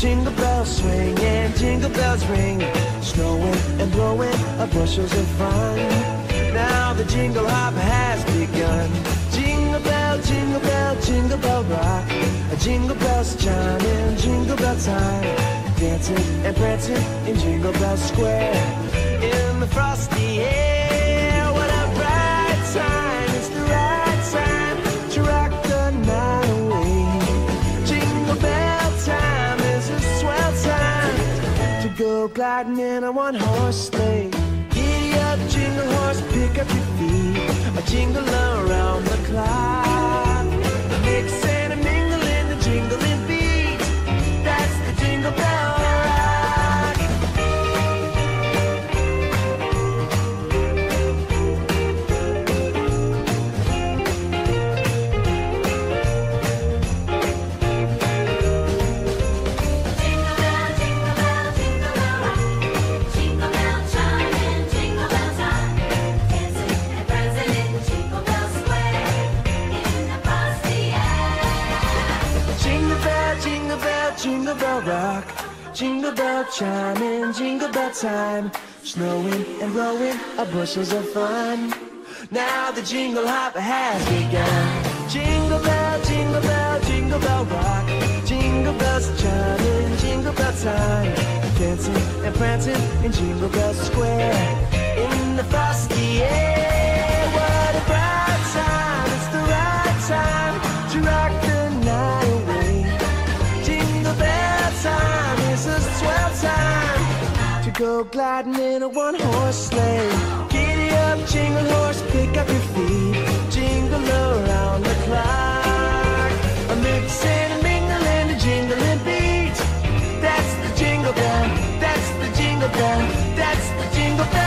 jingle bells swing and jingle bells ring, snowing and blowing bushels of fun. Now the jingle hop has begun. Jingle bell, jingle bell, jingle bell rock. Jingle bells chiming, jingle bell time, dancing and prancing in Jingle Bell Square. In the frosty air, what a bright time! It's the right time to rock the night away. Jingle bell time is a swell time to go gliding in a one-horse sleigh. Giddy up, jingle horse, pick up your feet, a jingle around the clock. Mix and a mingle in the jingling beat. That's the Jingle Bell Rock. Jingle bell, jingle bell, jingle bell rock. Jingle bell chiming, jingle bell time, dancing and prancing in Jingle Bell Square. In the frosty air. Jingle bell, jingle bell, jingle bell rock. Jingle bell chiming, jingle bell time, snowing and blowing bushels of fun. Now the jingle hop has begun. Jingle bell, jingle bell, jingle bell rock. Jingle bells chiming, jingle bell time, dancing and prancing in Jingle Bell Square. In the frosty air, what a bright time! It's the right time to rock the night away. Jingle bell time is a swell time to go gliding in a one-horse sleigh. Giddy up, jingle horse, pick up your feet, jingle around the clock. A mix and a mingle and a jingling beat. That's the Jingle Bell, that's the Jingle Bell, that's the Jingle Bell.